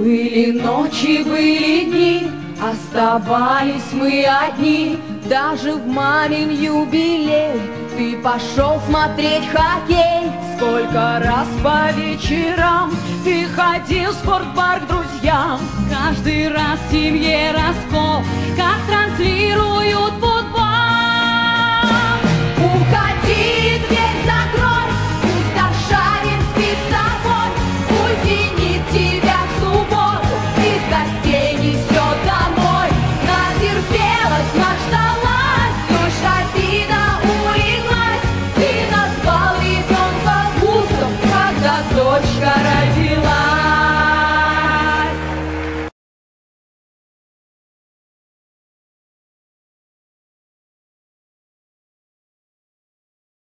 Были ночи, были дни, оставались мы одни. Даже в мамин юбилей ты пошел смотреть хоккей. Сколько раз по вечерам ты ходил в спортпарк к друзьям. Каждый раз в семье раскол, как транслируют